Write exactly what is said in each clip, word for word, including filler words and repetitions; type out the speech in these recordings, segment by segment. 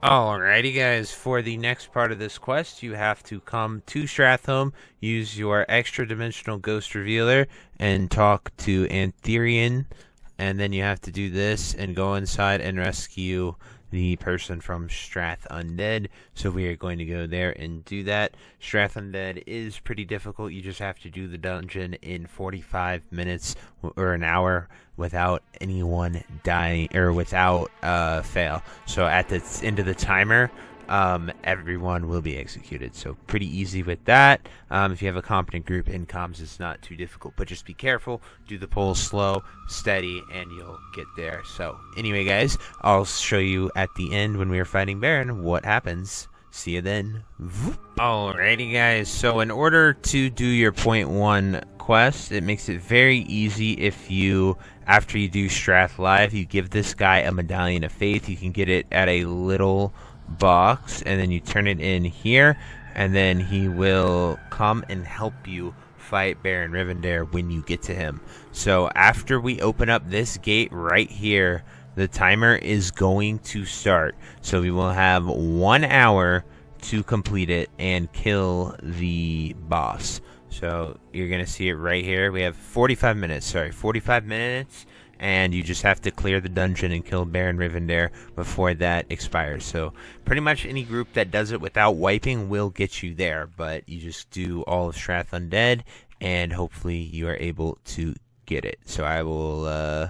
Alrighty guys, for the next part of this quest, you have to come to Stratholme, use your extra dimensional ghost revealer, and talk to Antherian, and then you have to do this and go inside and rescue the person from Strath Undead. So we are going to go there and do that. Strath Undead is pretty difficult. You just have to do the dungeon in forty-five minutes or an hour without anyone dying or without uh, fail. So at the end of the timer, um, everyone will be executed. So pretty easy with that. Um, if you have a competent group in comms, it's not too difficult, but just be careful. Do the polls slow, steady, and you'll get there. So anyway, guys, I'll show you at the end when we are fighting Baron what happens. See you then. Alrighty guys, so in order to do your point one quest, it makes it very easy if you, after you do Strath Live, you give this guy a Medallion of Faith. You can get it at a little box, and then you turn it in here, and then he will come and help you fight Baron Rivendare when you get to him. So after we open up this gate right here, the timer is going to start. So we will have one hour to complete it and kill the boss. So you're going to see it right here. We have forty-five minutes, sorry, forty-five minutes, and you just have to clear the dungeon and kill Baron Rivendare before that expires. So pretty much any group that does it without wiping will get you there, but you just do all of Strath Undead, and hopefully you are able to get it. So I will uh,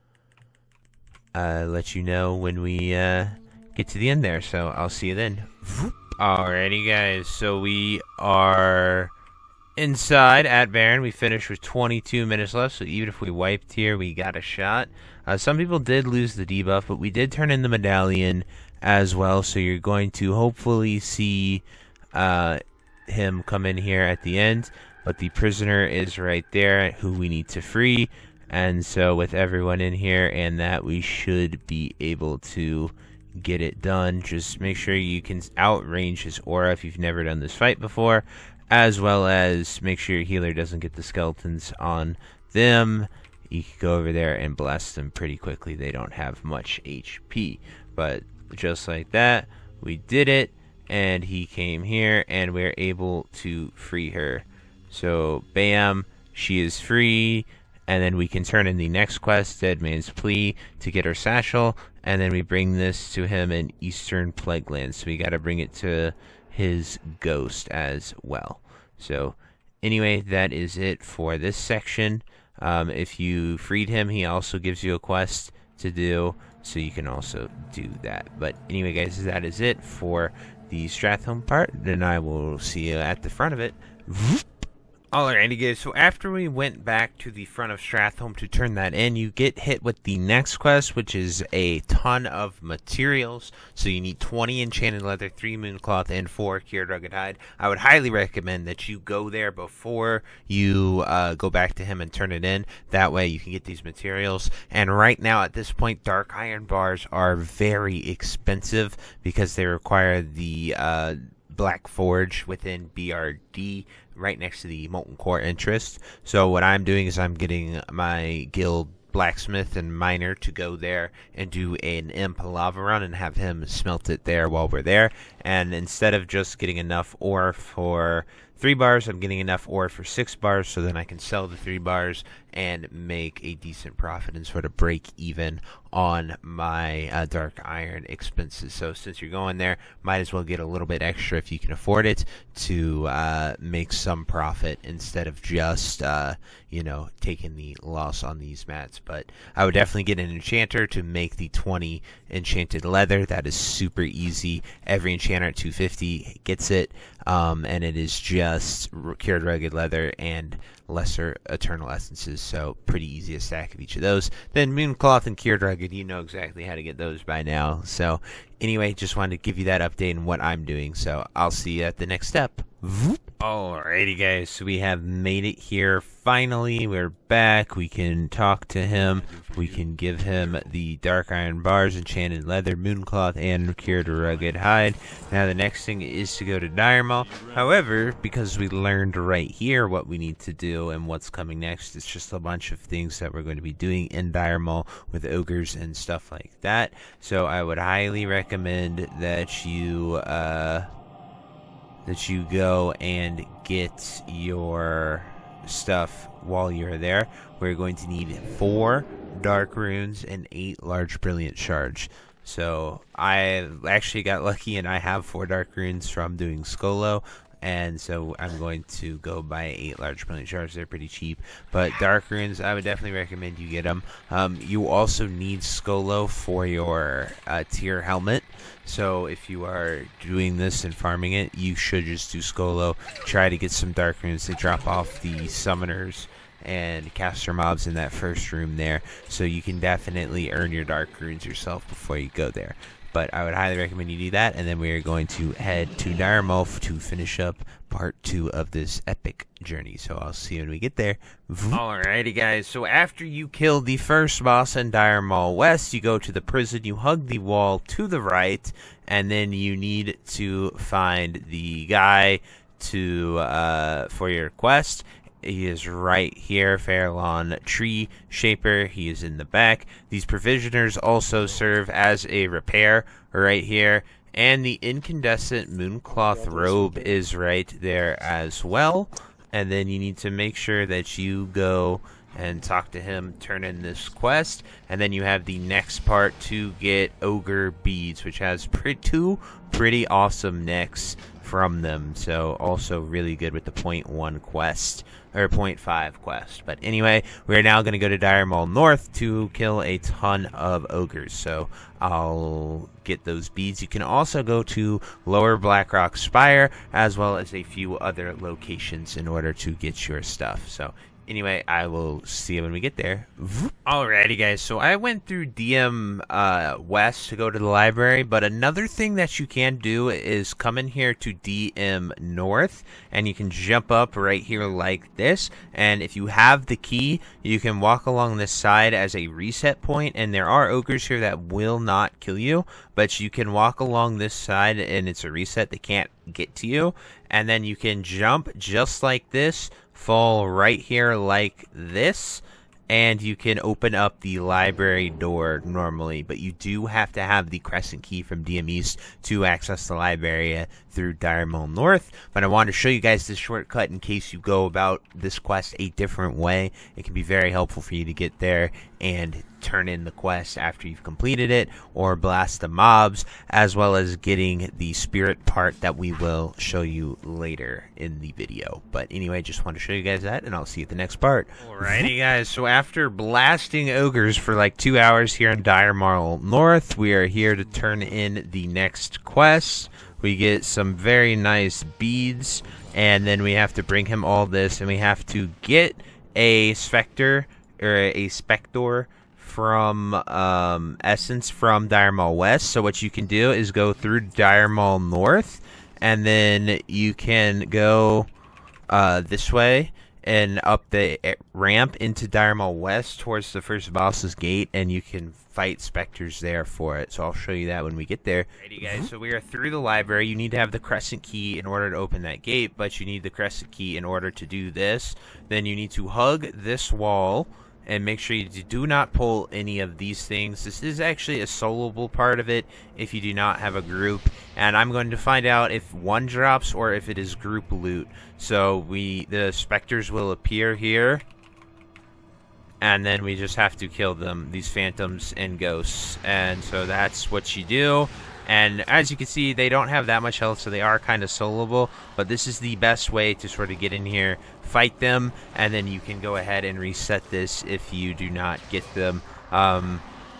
uh, let you know when we uh, get to the end there. So I'll see you then. Alrighty guys, so we are inside at Baron. We finished with twenty-two minutes left, so even if we wiped here, we got a shot. Uh, some people did lose the debuff, but we did turn in the medallion as well, so you're going to hopefully see uh, him come in here at the end. But the prisoner is right there, who we need to free, and so with everyone in here and that, we should be able to get it done. Just make sure you can outrange his aura if you've never done this fight before, as well as make sure your healer doesn't get the skeletons on them. You can go over there and blast them pretty quickly. They don't have much H P, but just like that, we did it, and he came here, and we're able to free her. So bam, she is free. And then we can turn in the next quest, Dead Man's Plea, to get her satchel, and then we bring this to him in Eastern Plaguelands. So we got to bring it to his ghost as well. So anyway, that is it for this section. Um, if you freed him, he also gives you a quest to do, so you can also do that. But anyway, guys, that is it for the Stratholme part. Then I will see you at the front of it. Alrighty guys, so after we went back to the front of Stratholme to turn that in, you get hit with the next quest, which is a ton of materials. So you need twenty enchanted leather, three mooncloth, and four cured rugged hide. I would highly recommend that you go there before you uh, go back to him and turn it in. That way you can get these materials. And right now at this point, dark iron bars are very expensive because they require the uh, Black Forge within B R D right next to the Molten Core interest. So what I'm doing is I'm getting my guild blacksmith and miner to go there and do an imp lava run and have him smelt it there while we're there. And instead of just getting enough ore for three bars, I'm getting enough ore for six bars, so then I can sell the three bars and make a decent profit and sort of break even on my uh, dark iron expenses. So since you're going there, might as well get a little bit extra if you can afford it to uh, make some profit instead of just uh, you know, taking the loss on these mats. But I would definitely get an enchanter to make the twenty enchanted leather. That is super easy. Every enchanter at two fifty gets it, um, and it is just cured rugged leather and lesser eternal essences, so pretty easy a stack of each of those. Then mooncloth and cured rugged, you know exactly how to get those by now. So anyway, just wanted to give you that update on what I'm doing, so I'll see you at the next step. Alrighty guys, so we have made it here. Finally, we're back. We can talk to him. We can give him the Dark Iron Bars, Enchanted Leather, Mooncloth, and Cured Rugged Hide. Now the next thing is to go to Dire Maul. However, because we learned right here what we need to do and what's coming next, it's just a bunch of things that we're going to be doing in Dire Maul with ogres and stuff like that. So I would highly recommend that you, uh... that you go and get your stuff while you're there. We're going to need four dark runes and eight large brilliant shards. So I actually got lucky and I have four dark runes from doing Skolo. And so I'm going to go buy eight large brilliant shards. They're pretty cheap. But dark runes, I would definitely recommend you get them. Um, you also need Skolo for your uh, tier helmet. So if you are doing this and farming it, you should just do Skolo. Try to get some dark runes. They drop off the summoners and caster mobs in that first room there. So you can definitely earn your dark runes yourself before you go there. But I would highly recommend you do that, and then we are going to head to Dire Maul to finish up part two of this epic journey. So I'll see you when we get there. Alrighty guys, so after you kill the first boss in Dire Maul West, you go to the prison, you hug the wall to the right, and then you need to find the guy to uh, for your quest. He is right here, Fairlawn Tree Shaper. He is in the back. These provisioners also serve as a repair right here. And the incandescent Mooncloth robe is right there as well. And then you need to make sure that you go and talk to him, turn in this quest. And then you have the next part to get Ogre Beads, which has pre two pretty awesome necks from them. So also really good with the point one quest. Or point five quest. But anyway, we're now going to go to Dire Maul North to kill a ton of ogres. So I'll get those beads. You can also go to Lower Blackrock Spire, as well as a few other locations in order to get your stuff. So anyway, I will see you when we get there. Alrighty guys, so I went through D M uh, West to go to the library, but another thing that you can do is come in here to D M North, and you can jump up right here like this, and if you have the key, you can walk along this side as a reset point, and there are ogres here that will not kill you, but you can walk along this side and it's a reset, they can't get to you, and then you can jump just like this, fall right here like this, and you can open up the library door normally, but you do have to have the crescent key from D M East to access the library through Dire Maul North. But I wanted to show you guys this shortcut in case you go about this quest a different way. It can be very helpful for you to get there and turn in the quest after you've completed it, or blast the mobs, as well as getting the spirit part that we will show you later in the video. But anyway, just want to show you guys that, and I'll see you at the next part. Alrighty guys, so after blasting ogres for like two hours here in Dire Maul North, we are here to turn in the next quest. We get some very nice beads, and then we have to bring him all this, and we have to get a specter, or a spector, from um, Essence from Dire Maul West. So what you can do is go through Dire Maul North, and then you can go uh, this way and up the ramp into Dire Maul West towards the first boss's gate, and you can fight specters there for it. So I'll show you that when we get there. Alrighty guys, so we are through the library. You need to have the crescent key in order to open that gate, but you need the crescent key in order to do this. Then you need to hug this wall, and make sure you do not pull any of these things. This is actually a soloable part of it if you do not have a group, and I'm going to find out if one drops or if it is group loot. So we the specters will appear here, and then we just have to kill them, these phantoms and ghosts. And so that's what you do. And as you can see, they don't have that much health, so they are kind of soloable, but this is the best way to sort of get in here, fight them, and then you can go ahead and reset this if you do not get them. Um,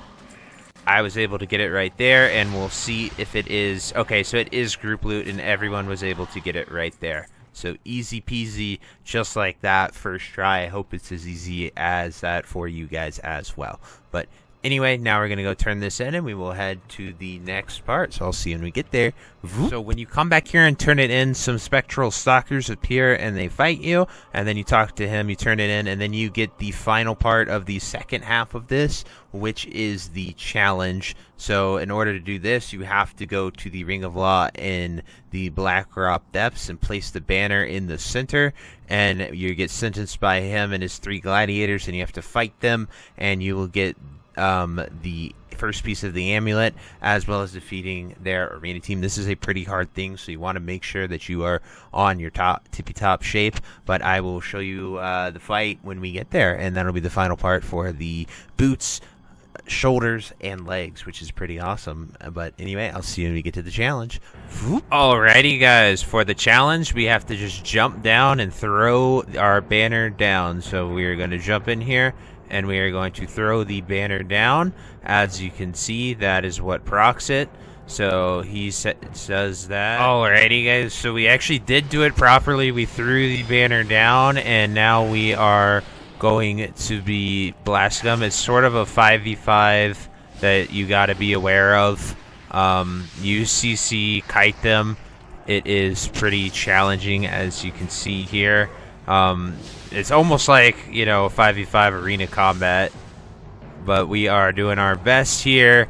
I was able to get it right there, and we'll see if it is... Okay, so it is group loot, and everyone was able to get it right there. So easy peasy, just like that, first try. I hope it's as easy as that for you guys as well. But Anyway, now we're going to go turn this in, and we will head to the next part. So I'll see you when we get there. So when you come back here and turn it in, some spectral stalkers appear, and they fight you. And then you talk to him, you turn it in, and then you get the final part of the second half of this, which is the challenge. So in order to do this, you have to go to the Ring of Law in the Black Rock Depths and place the banner in the center. And you get sentenced by him and his three gladiators, and you have to fight them, and you will get um the first piece of the amulet, as well as defeating their arena team. This is a pretty hard thing, so you want to make sure that you are on your top tippy top shape, but I will show you uh the fight when we get there, and that'll be the final part for the boots, shoulders, and legs, which is pretty awesome. But anyway, I'll see you when we get to the challenge. Alrighty guys, for the challenge we have to just jump down and throw our banner down. So we're going to jump in here, and we are going to throw the banner down. As you can see, that is what procs it. So he sa says that. Alrighty guys, so we actually did do it properly. We threw the banner down, and now we are going to be blasting them. It's sort of a five v five that you got to be aware of. Um, U C C kite them. It is pretty challenging, as you can see here. Um, it's almost like, you know, five v five arena combat, but we are doing our best here.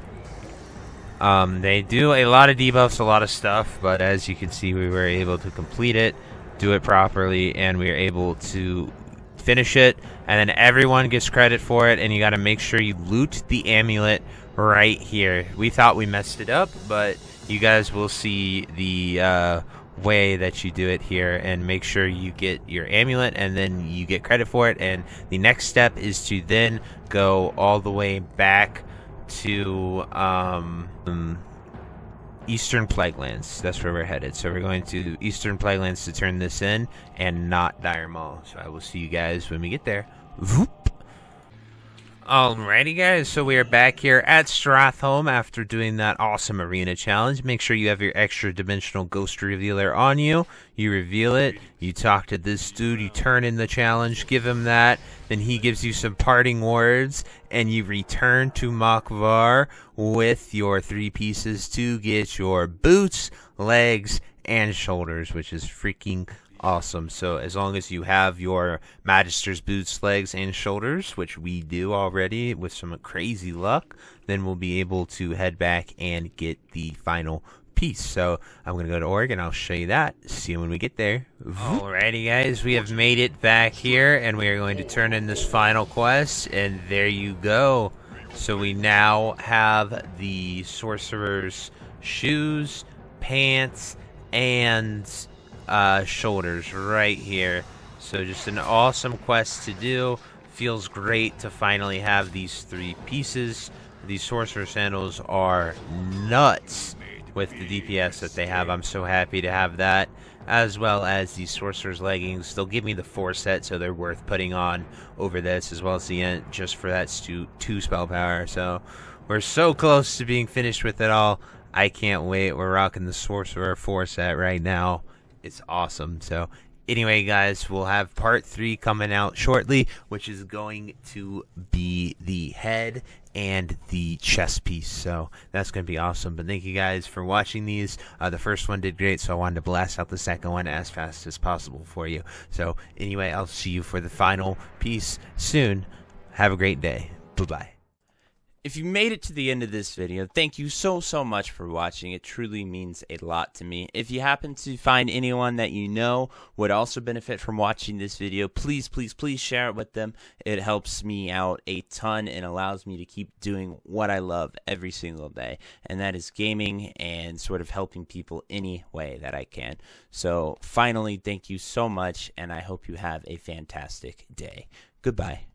Um, they do a lot of debuffs, a lot of stuff, but as you can see, we were able to complete it, do it properly, and we are able to finish it, and then everyone gets credit for it, and you got to make sure you loot the amulet right here. We thought we messed it up, but you guys will see the uh, way that you do it here, and make sure you get your amulet, and then you get credit for it. And the next step is to then go all the way back to um, um, Eastern Plaguelands. That's where we're headed. So we're going to Eastern Plaguelands to turn this in, and not Dire Maul. So I will see you guys when we get there. Voop. Alrighty guys, so we are back here at Stratholme after doing that awesome arena challenge. Make sure you have your extra dimensional ghost revealer on you. You reveal it, you talk to this dude, you turn in the challenge, give him that, then he gives you some parting words, and you return to Mak'Var with your three pieces to get your boots, legs, and shoulders, which is freaking awesome. So as long as you have your Magister's boots, legs, and shoulders, which we do already with some crazy luck, then we'll be able to head back and get the final piece. So I'm going to go to Org, and I'll show you that. See you when we get there. Alrighty guys, we have made it back here, and we are going to turn in this final quest, and there you go. So we now have the Sorcerer's shoes, pants, and uh shoulders right here. So just an awesome quest to do. Feels great to finally have these three pieces. These Sorcerer sandals are nuts with the D P S that they have. I'm so happy to have that, as well as these Sorcerer's leggings. They'll give me the four set, so they're worth putting on over this, as well as the Ent, just for that two, two spell power. So we're so close to being finished with it all. I can't wait. We're rocking the Sorcerer four set right now. It's awesome. So anyway guys, we'll have part three coming out shortly, which is going to be the head and the chest piece. So that's going to be awesome. But thank you guys for watching these. Uh, the first one did great, so I wanted to blast out the second one as fast as possible for you. So anyway, I'll see you for the final piece soon. Have a great day. Bye-bye. If you made it to the end of this video, thank you so, so much for watching. It truly means a lot to me. If you happen to find anyone that you know would also benefit from watching this video, please, please, please share it with them. It helps me out a ton and allows me to keep doing what I love every single day, and that is gaming and sort of helping people any way that I can. So finally, thank you so much, and I hope you have a fantastic day. Goodbye.